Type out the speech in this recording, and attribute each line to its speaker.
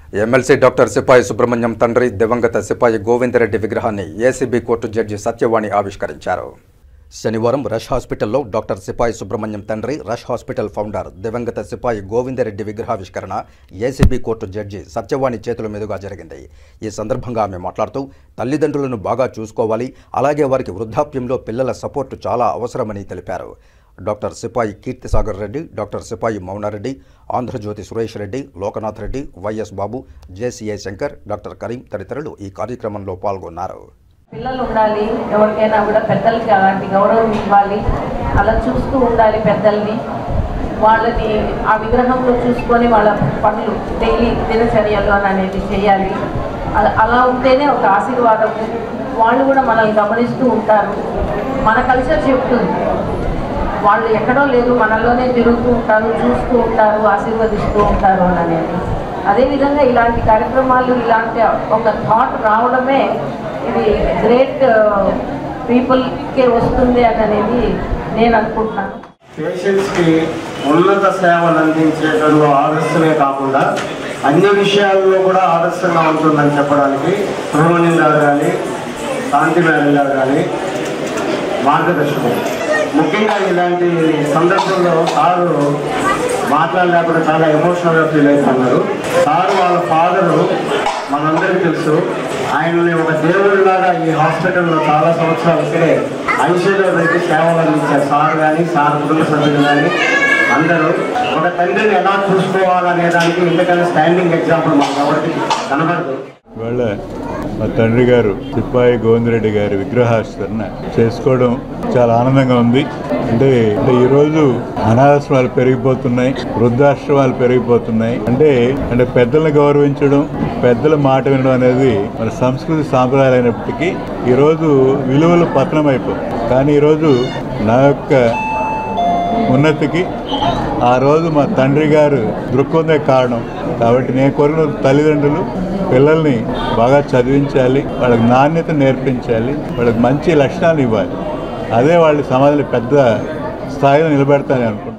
Speaker 1: MLC doctor సిపాయి సుబ్రహ్మణ్యం తండ్రి దివంగత సిపాయి గోవిందరెడ్డి విగ్రహాన్ని ఏసీబీ కోర్టు జడ్జి సత్యవాణి ఆవిష్కరించారు. శనివారం రష్ హాస్పిటల్లో డాక్టర్ సిపాయి సుబ్రహ్మణ్యం తండ్రి, రష్ హాస్పిటల్ ఫౌండర్ దివంగత సిపాయి గోవిందరెడ్డి విగ్రహావిష్కరణ ఏసీబీ కోర్టు జడ్జి సత్యవాణి చేతుల మీదుగా జరిగింది. ఈ సందర్భంగా ఆమె మాట్లాడుతూ తల్లిదండ్రులను బాగా చూసుకోవాలి, అలాగే వారికి వృద్ధాప్యంలో పిల్లల సపోర్టు చాలా అవసరమని తెలిపారు. డాక్టర్ సిపాయి కీర్తిసాగర్ Reddy, doctor Sipayi Mounareddy, Andhrajyothi Suresh Reddy, Lokanath Reddy, YS Babu, JCA Shankar, doctor Karim తదితరులు ఈ కార్యక్రమంలో పాల్గొన్నారు.
Speaker 2: పిల్లలు ఉండాలి, ఎవరికైనా కూడా పెద్దలకి అలాంటి గౌరవం ఇవ్వాలి, అలా చూస్తూ ఉండాలి పెద్దల్ని. వాళ్ళని ఆ విగ్రహంలో చూసుకొని వాళ్ళ పనులు డైలీ దినచర్యలు అనేది చేయాలి. అలా ఉంటేనే ఒక ఆశీర్వాదం. వాళ్ళు కూడా మనల్ని గమనిస్తూ ఉంటారు. మన కల్చర్ చెప్తుంది, వాళ్ళు ఎక్కడో లేదు, మనలోనే తిరుగుతూ ఉంటారు, చూస్తూ ఉంటారు, ఆశీర్వదిస్తూ ఉంటారు అనేది. అదేవిధంగా ఇలాంటి కార్యక్రమాలు, ఇలాంటి ఒక థాట్ రావడమే ఇది గ్రేట్ పీపుల్కే వస్తుంది అనేది నేను అనుకుంటున్నాను.
Speaker 3: పేషెంట్స్కి ఉన్నత సేవలు అందించేటంలో ఆదర్శమే కాకుండా అన్ని విషయాల్లో కూడా ఆదర్శంగా ఉంటుందని చెప్పడానికి సుబ్రహ్మణ్యం గారు కానీ, శాంతి మేడం గారు కానీ మార్గదర్శకులు. ముఖ్యంగా ఇలాంటి సందర్భంలో సారు మాట్లాడలేకుండా చాలా ఎమోషనల్గా ఫీల్ అవుతున్నారు. సారు వాళ్ళ ఫాదరు మనందరికీ తెలుసు. ఆయనని ఒక దేవుడిలాగా ఈ హాస్పిటల్లో చాలా సంవత్సరాలు ఇక్కడే ఐసీయూలో పెట్టి సేవలు అందించారు. సార్ కానీ, సార్ కుటుంబ సభ్యులు కానీ అందరూ ఒక తండ్రిని ఎలా చూసుకోవాలనే దానికి ఇంతకన్నా స్టాండింగ్ ఎగ్జాంపుల్ మాకు ఎవరికి కనబడదు.
Speaker 4: ఇవాళ మా తండ్రి గారు సిపాయి గోవిందరెడ్డి గారి విగ్రహావిష్కరణ చేసుకోవడం చాలా ఆనందంగా ఉంది. అంటే ఈరోజు అనాథాశ్రమాలు పెరిగిపోతున్నాయి, వృద్ధాశ్రమాలు పెరిగిపోతున్నాయి. అంటే పెద్దలను గౌరవించడం, పెద్దల మాట వినడం అనేది మన సంస్కృతి సాంప్రదాయాలు అయినప్పటికీ ఈరోజు విలువలు పతనం అయిపోయి. కానీ ఈరోజు నా యొక్క ఉన్నతికి ఆ రోజు మా తండ్రి గారు దృక్పథమే కారణం. కాబట్టి నేను కోరిన తల్లిదండ్రులు పిల్లల్ని బాగా చదివించాలి, వాళ్ళకి నాణ్యత నేర్పించాలి, వాళ్ళకి మంచి లక్షణాలు ఇవ్వాలి. అదే వాళ్ళ సమాజంలో పెద్ద స్థాయిలో నిలబెడతానని అనుకుంటున్నాను.